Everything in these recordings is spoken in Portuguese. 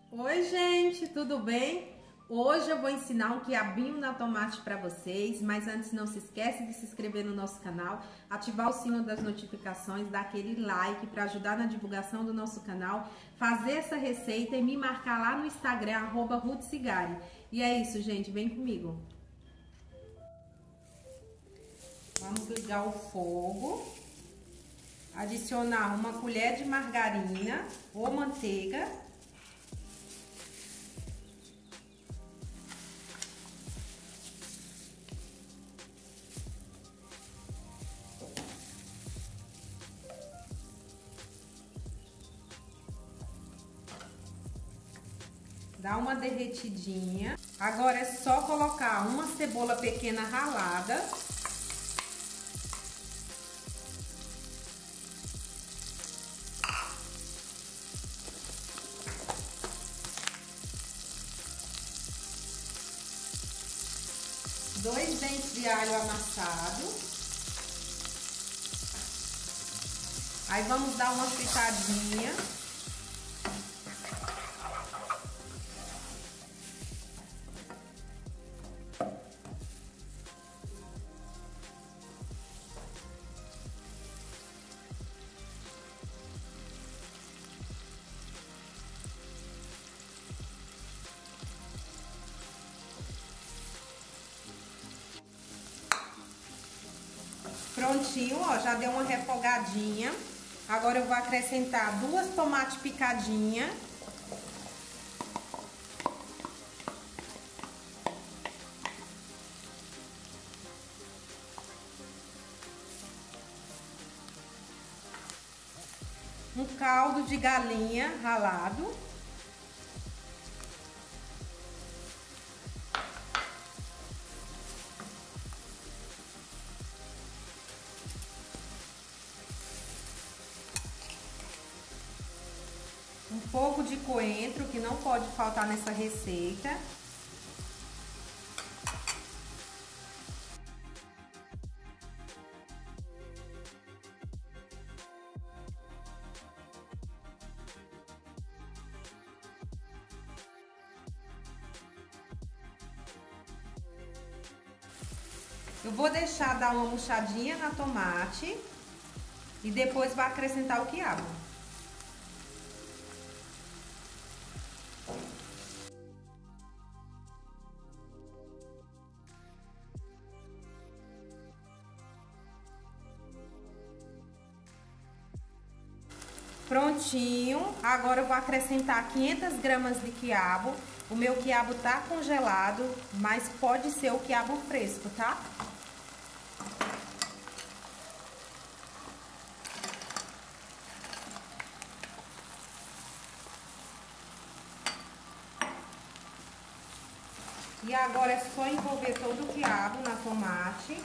Oi, gente, tudo bem? Hoje eu vou ensinar um quiabinho na tomate para vocês, mas antes não se esquece de se inscrever no nosso canal, ativar o sino das notificações, dar aquele like para ajudar na divulgação do nosso canal, fazer essa receita e me marcar lá no Instagram, @ruthcigari. E é isso, gente, vem comigo. Vamos ligar o fogo, adicionar uma colher de margarina ou manteiga. Dá uma derretidinha. Agora é só colocar uma cebola pequena ralada. Dois dentes de alho amassado. Aí vamos dar uma fritadinha. Prontinho, ó, já deu uma refogadinha. Agora eu vou acrescentar 2 tomates picadinhas. Um caldo de galinha ralado. Um pouco de coentro, que não pode faltar nessa receita. Eu vou deixar dar uma murchadinha na tomate e depois vou acrescentar o quiabo. Prontinho, agora eu vou acrescentar 500 gramas de quiabo. O meu quiabo tá congelado, mas pode ser o quiabo fresco, tá? E agora é só envolver todo o quiabo na tomate.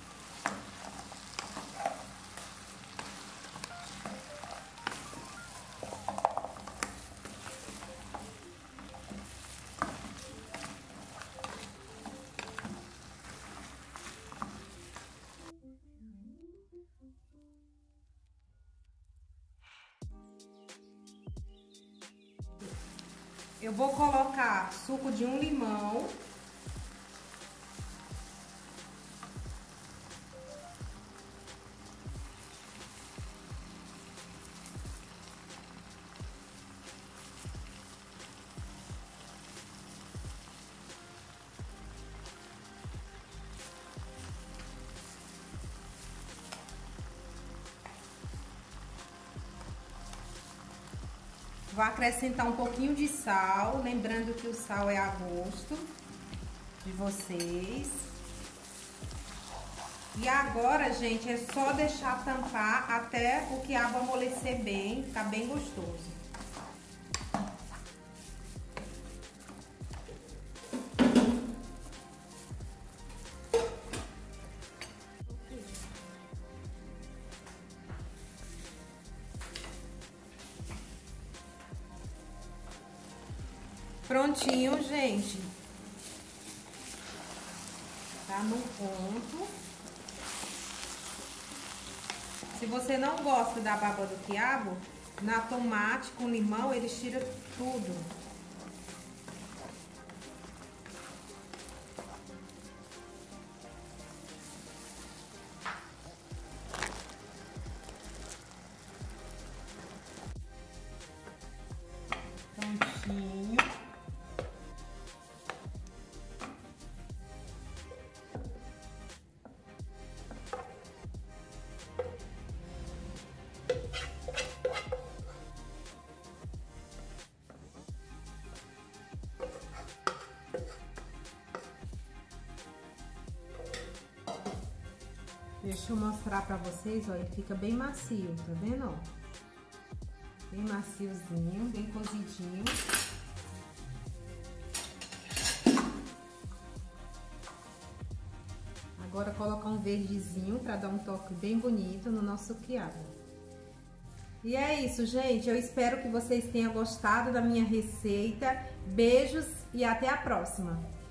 Eu vou colocar suco de um limão. Vou acrescentar um pouquinho de sal, lembrando que o sal é a gosto de vocês. E agora, gente, é só deixar tampar até o quiabo amolecer bem, ficar bem gostoso. Prontinho, gente. Tá no ponto. Se você não gosta da baba do quiabo, na tomate com limão eles tiram tudo. Deixa eu mostrar pra vocês, ó, ele fica bem macio, tá vendo, ó? Bem maciozinho, bem cozidinho. Agora colocar um verdezinho pra dar um toque bem bonito no nosso quiabo. E é isso, gente. Eu espero que vocês tenham gostado da minha receita. Beijos e até a próxima!